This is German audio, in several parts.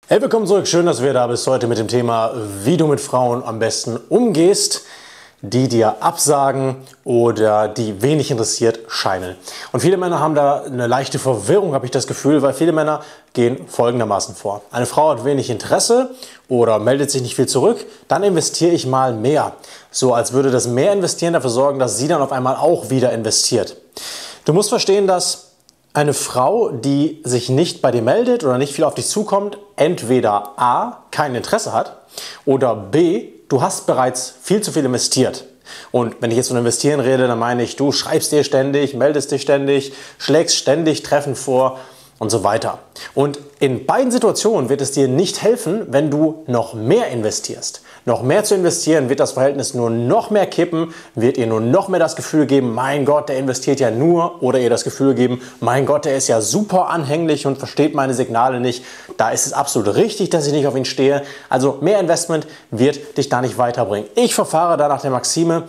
Hey, willkommen zurück. Schön, dass du wieder da bist heute mit dem Thema, wie du mit Frauen am besten umgehst, die dir absagen oder die wenig interessiert scheinen. Und viele Männer haben da eine leichte Verwirrung, habe ich das Gefühl, weil viele Männer gehen folgendermaßen vor. Eine Frau hat wenig Interesse oder meldet sich nicht viel zurück, dann investiere ich mal mehr. So als würde das mehr investieren dafür sorgen, dass sie dann auf einmal auch wieder investiert. Du musst verstehen, dass eine Frau, die sich nicht bei dir meldet oder nicht viel auf dich zukommt, entweder A, kein Interesse hat oder B, du hast bereits viel zu viel investiert. Und wenn ich jetzt von investieren rede, dann meine ich, du schreibst dir ständig, meldest dich ständig, schlägst ständig Treffen vor und so weiter. Und in beiden Situationen wird es dir nicht helfen, wenn du noch mehr investierst. Noch mehr zu investieren wird das Verhältnis nur noch mehr kippen, wird ihr nur noch mehr das Gefühl geben, mein Gott, der investiert ja nur, oder ihr das Gefühl geben, mein Gott, der ist ja super anhänglich und versteht meine Signale nicht. Da ist es absolut richtig, dass ich nicht auf ihn stehe. Also mehr Investment wird dich da nicht weiterbringen. Ich verfahre da nach der Maxime,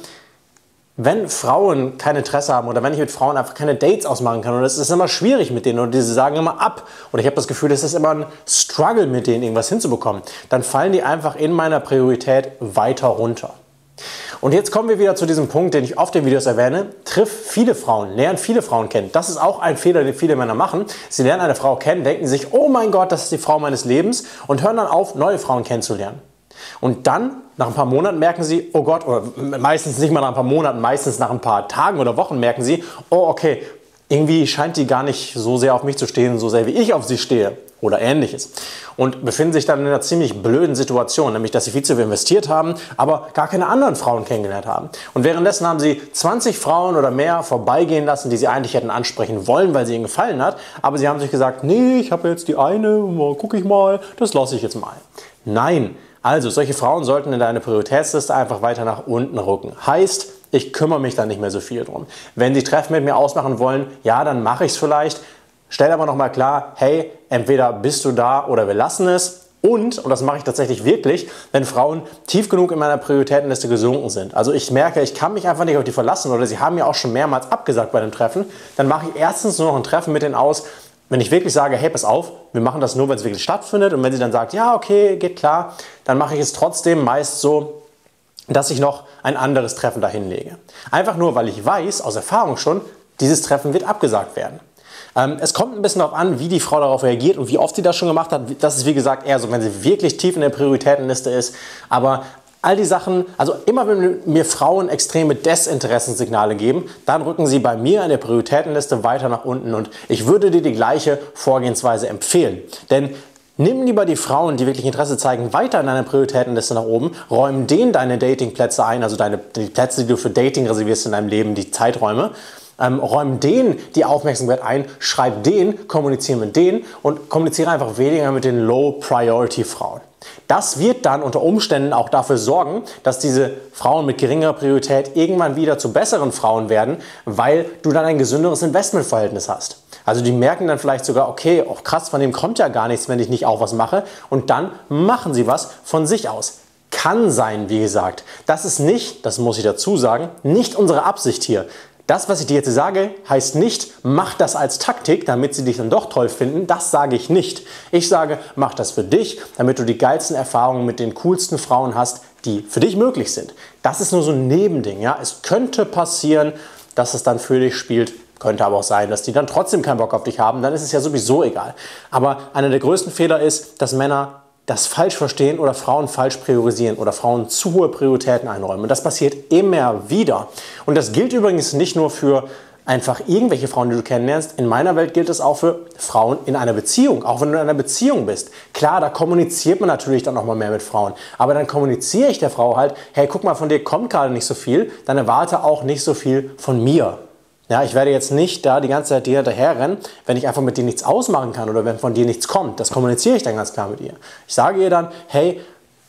wenn Frauen kein Interesse haben oder wenn ich mit Frauen einfach keine Dates ausmachen kann, und es ist immer schwierig mit denen oder die sagen immer ab oder ich habe das Gefühl, es ist immer ein Struggle mit denen irgendwas hinzubekommen, dann fallen die einfach in meiner Priorität weiter runter. Und jetzt kommen wir wieder zu diesem Punkt, den ich oft in Videos erwähne. Triff viele Frauen, lern viele Frauen kennen. Das ist auch ein Fehler, den viele Männer machen. Sie lernen eine Frau kennen, denken sich, oh mein Gott, das ist die Frau meines Lebens und hören dann auf, neue Frauen kennenzulernen. Und dann, nach ein paar Monaten merken sie, oh Gott, oder meistens nicht mal nach ein paar Monaten, meistens nach ein paar Tagen oder Wochen merken sie, oh okay, irgendwie scheint die gar nicht so sehr auf mich zu stehen, so sehr wie ich auf sie stehe oder ähnliches. Und befinden sich dann in einer ziemlich blöden Situation, nämlich dass sie viel zu viel investiert haben, aber gar keine anderen Frauen kennengelernt haben. Und währenddessen haben sie 20 Frauen oder mehr vorbeigehen lassen, die sie eigentlich hätten ansprechen wollen, weil sie ihnen gefallen hat, aber sie haben sich gesagt, nee, ich habe jetzt die eine, gucke ich mal, das lasse ich jetzt mal. Nein. Also, solche Frauen sollten in deine Prioritätsliste einfach weiter nach unten rücken. Heißt, ich kümmere mich da nicht mehr so viel drum. Wenn sie Treffen mit mir ausmachen wollen, ja, dann mache ich es vielleicht. Stell aber nochmal klar, hey, entweder bist du da oder wir lassen es. Und das mache ich tatsächlich wirklich, wenn Frauen tief genug in meiner Prioritätenliste gesunken sind. Also ich merke, ich kann mich einfach nicht auf die verlassen oder sie haben mir auch schon mehrmals abgesagt bei dem Treffen. Dann mache ich erstens nur noch ein Treffen mit denen aus, wenn ich wirklich sage, hey, pass auf, wir machen das nur, wenn es wirklich stattfindet, und wenn sie dann sagt, ja, okay, geht klar, dann mache ich es trotzdem meist so, dass ich noch ein anderes Treffen dahin lege. Einfach nur, weil ich weiß, aus Erfahrung schon, dieses Treffen wird abgesagt werden. Es kommt ein bisschen darauf an, wie die Frau darauf reagiert und wie oft sie das schon gemacht hat. Das ist, wie gesagt, eher so, wenn sie wirklich tief in der Prioritätenliste ist. Aber all die Sachen, also immer wenn mir Frauen extreme Desinteressenssignale geben, dann rücken sie bei mir in der Prioritätenliste weiter nach unten, und ich würde dir die gleiche Vorgehensweise empfehlen. Denn nimm lieber die Frauen, die wirklich Interesse zeigen, weiter in deiner Prioritätenliste nach oben, räum denen deine Datingplätze ein, also die Plätze, die du für Dating reservierst in deinem Leben, die Zeiträume. Räum denen die Aufmerksamkeit ein, schreib denen, kommuniziere mit denen und kommuniziere einfach weniger mit den Low-Priority-Frauen. Das wird dann unter Umständen auch dafür sorgen, dass diese Frauen mit geringerer Priorität irgendwann wieder zu besseren Frauen werden, weil du dann ein gesünderes Investmentverhältnis hast. Also die merken dann vielleicht sogar, okay, oh krass, von dem kommt ja gar nichts, wenn ich nicht auch was mache, und dann machen sie was von sich aus. Kann sein, wie gesagt. Das ist nicht, das muss ich dazu sagen, nicht unsere Absicht hier. Das, was ich dir jetzt sage, heißt nicht, mach das als Taktik, damit sie dich dann doch toll finden. Das sage ich nicht. Ich sage, mach das für dich, damit du die geilsten Erfahrungen mit den coolsten Frauen hast, die für dich möglich sind. Das ist nur so ein Nebending. Ja? Es könnte passieren, dass es dann für dich spielt. Könnte aber auch sein, dass die dann trotzdem keinen Bock auf dich haben. Dann ist es ja sowieso egal. Aber einer der größten Fehler ist, dass Männer das falsch verstehen oder Frauen falsch priorisieren oder Frauen zu hohe Prioritäten einräumen. Und das passiert immer wieder. Und das gilt übrigens nicht nur für einfach irgendwelche Frauen, die du kennenlernst. In meiner Welt gilt es auch für Frauen in einer Beziehung. Auch wenn du in einer Beziehung bist. Klar, da kommuniziert man natürlich dann nochmal mehr mit Frauen. Aber dann kommuniziere ich der Frau halt, hey, guck mal, von dir kommt gerade nicht so viel. Dann erwarte auch nicht so viel von mir. Ja, ich werde jetzt nicht da die ganze Zeit dir hinterher rennen, wenn ich einfach mit dir nichts ausmachen kann oder wenn von dir nichts kommt. Das kommuniziere ich dann ganz klar mit ihr. Ich sage ihr dann, hey,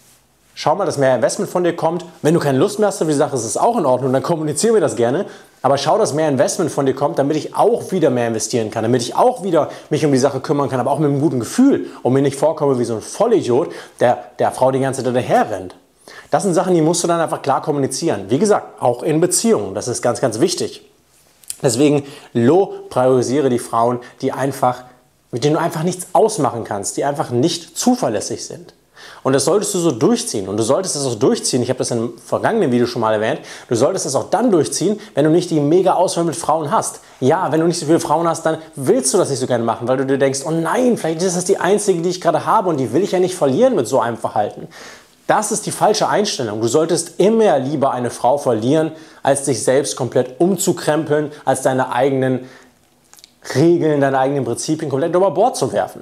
schau mal, dass mehr Investment von dir kommt. Wenn du keine Lust mehr hast auf die Sache, ist es auch in Ordnung, dann kommunizieren wir das gerne. Aber schau, dass mehr Investment von dir kommt, damit ich auch wieder mehr investieren kann, damit ich auch wieder mich um die Sache kümmern kann, aber auch mit einem guten Gefühl und mir nicht vorkomme wie so ein Vollidiot, der Frau die ganze Zeit hinterher rennt. Das sind Sachen, die musst du dann einfach klar kommunizieren. Wie gesagt, auch in Beziehungen. Das ist ganz, ganz wichtig. Deswegen priorisiere die Frauen, die einfach mit denen du einfach nichts ausmachen kannst, die einfach nicht zuverlässig sind. Und das solltest du so durchziehen. Und du solltest das auch durchziehen, ich habe das im vergangenen Video schon mal erwähnt, du solltest das auch dann durchziehen, wenn du nicht die mega Auswahl mit Frauen hast. Ja, wenn du nicht so viele Frauen hast, dann willst du das nicht so gerne machen, weil du dir denkst, oh nein, vielleicht ist das die einzige, die ich gerade habe und die will ich ja nicht verlieren mit so einem Verhalten. Das ist die falsche Einstellung. Du solltest immer lieber eine Frau verlieren, als dich selbst komplett umzukrempeln, als deine eigenen Regeln, deine eigenen Prinzipien komplett über Bord zu werfen.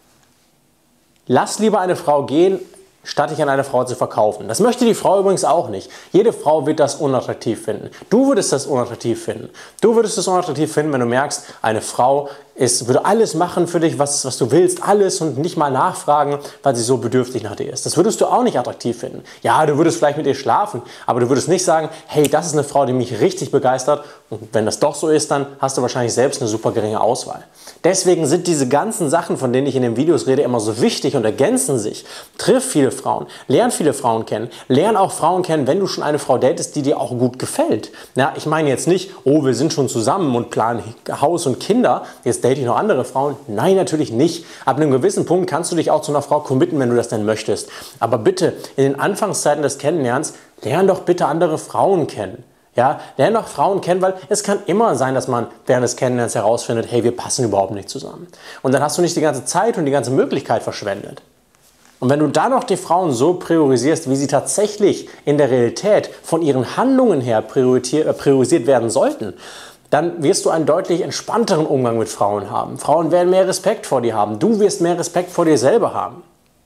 Lass lieber eine Frau gehen, statt dich an eine Frau zu verkaufen. Das möchte die Frau übrigens auch nicht. Jede Frau wird das unattraktiv finden. Du würdest das unattraktiv finden. Du würdest es unattraktiv finden, wenn du merkst, eine Frau würde alles machen für dich, was du willst, alles und nicht mal nachfragen, weil sie so bedürftig nach dir ist. Das würdest du auch nicht attraktiv finden. Ja, du würdest vielleicht mit ihr schlafen, aber du würdest nicht sagen, hey, das ist eine Frau, die mich richtig begeistert. Und wenn das doch so ist, dann hast du wahrscheinlich selbst eine super geringe Auswahl. Deswegen sind diese ganzen Sachen, von denen ich in den Videos rede, immer so wichtig und ergänzen sich. Triff viele Frauen, lern viele Frauen kennen, lern auch Frauen kennen, wenn du schon eine Frau datest, die dir auch gut gefällt. Ja, ich meine jetzt nicht, oh, wir sind schon zusammen und planen Haus und Kinder, jetzt date ich noch andere Frauen. Nein, natürlich nicht. Ab einem gewissen Punkt kannst du dich auch zu einer Frau committen, wenn du das denn möchtest. Aber bitte, in den Anfangszeiten des Kennenlernens, lern doch bitte andere Frauen kennen. Ja, lern doch Frauen kennen, weil es kann immer sein, dass man während des Kennenlernens herausfindet, hey, wir passen überhaupt nicht zusammen. Und dann hast du nicht die ganze Zeit und die ganze Möglichkeit verschwendet. Und wenn du dann noch die Frauen so priorisierst, wie sie tatsächlich in der Realität von ihren Handlungen her priorisiert werden sollten, dann wirst du einen deutlich entspannteren Umgang mit Frauen haben. Frauen werden mehr Respekt vor dir haben. Du wirst mehr Respekt vor dir selber haben.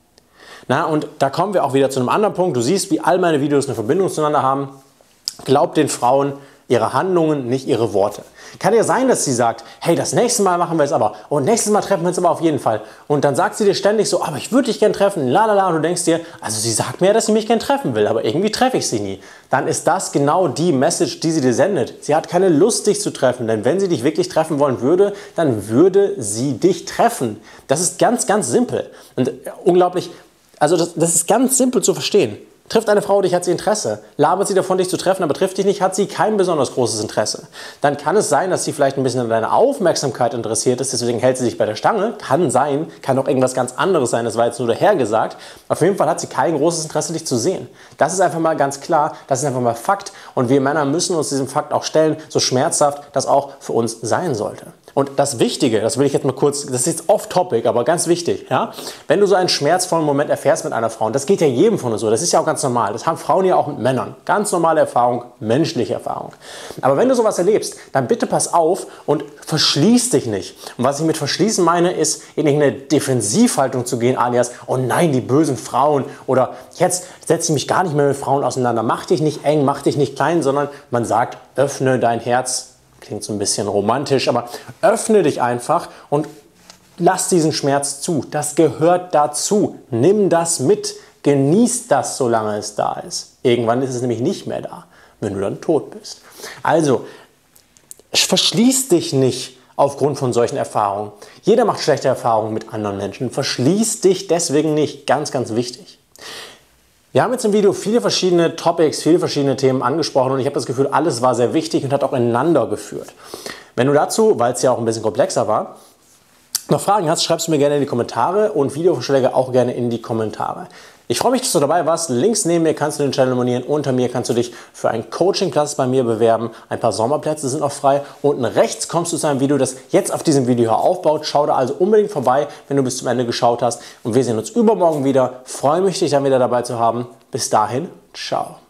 Na, und da kommen wir auch wieder zu einem anderen Punkt. Du siehst, wie all meine Videos eine Verbindung zueinander haben. Glaub den Frauen ihre Handlungen, nicht ihre Worte. Kann ja sein, dass sie sagt, hey, das nächste Mal machen wir es aber und nächstes Mal treffen wir uns aber auf jeden Fall. Und dann sagt sie dir ständig so, aber ich würde dich gern treffen, lalala, und du denkst dir, also sie sagt mir ja, dass sie mich gern treffen will, aber irgendwie treffe ich sie nie. Dann ist das genau die Message, die sie dir sendet. Sie hat keine Lust, dich zu treffen, denn wenn sie dich wirklich treffen wollen würde, dann würde sie dich treffen. Das ist ganz, ganz simpel und unglaublich, also das ist ganz simpel zu verstehen. Trifft eine Frau dich, hat sie Interesse. Labert sie davon, dich zu treffen, aber trifft dich nicht, hat sie kein besonders großes Interesse. Dann kann es sein, dass sie vielleicht ein bisschen an deiner Aufmerksamkeit interessiert ist, deswegen hält sie dich bei der Stange. Kann sein, kann auch irgendwas ganz anderes sein, das war jetzt nur dahergesagt. Auf jeden Fall hat sie kein großes Interesse, dich zu sehen. Das ist einfach mal ganz klar, das ist einfach mal Fakt. Und wir Männer müssen uns diesem Fakt auch stellen, so schmerzhaft das auch für uns sein sollte. Und das Wichtige, das will ich jetzt mal kurz, das ist jetzt off-topic, aber ganz wichtig, ja? Wenn du so einen schmerzvollen Moment erfährst mit einer Frau, und das geht ja jedem von uns so, das ist ja auch ganz normal, das haben Frauen ja auch mit Männern, ganz normale Erfahrung, menschliche Erfahrung. Aber wenn du sowas erlebst, dann bitte pass auf und verschließ dich nicht. Und was ich mit verschließen meine, ist in irgendeine Defensivhaltung zu gehen, alias, oh nein, die bösen Frauen oder jetzt setze ich mich gar nicht mehr mit Frauen auseinander, mach dich nicht eng, mach dich nicht klein, sondern man sagt, öffne dein Herz. Klingt so ein bisschen romantisch, aber öffne dich einfach und lass diesen Schmerz zu. Das gehört dazu. Nimm das mit. Genieß das, solange es da ist. Irgendwann ist es nämlich nicht mehr da, wenn du dann tot bist. Also, verschließ dich nicht aufgrund von solchen Erfahrungen. Jeder macht schlechte Erfahrungen mit anderen Menschen. Verschließ dich deswegen nicht. Ganz, ganz wichtig. Wir haben jetzt im Video viele verschiedene Topics, viele verschiedene Themen angesprochen und ich habe das Gefühl, alles war sehr wichtig und hat auch ineinander geführt. Wenn du dazu, weil es ja auch ein bisschen komplexer war, noch Fragen hast, schreibst du mir gerne in die Kommentare und Videovorschläge auch gerne in die Kommentare. Ich freue mich, dass du dabei warst. Links neben mir kannst du den Channel abonnieren. Unter mir kannst du dich für einen Coachingplatz bei mir bewerben. Ein paar Sommerplätze sind noch frei. Unten rechts kommst du zu einem Video, das jetzt auf diesem Video aufbaut. Schau da also unbedingt vorbei, wenn du bis zum Ende geschaut hast. Und wir sehen uns übermorgen wieder. Freue mich, dich dann wieder dabei zu haben. Bis dahin, ciao.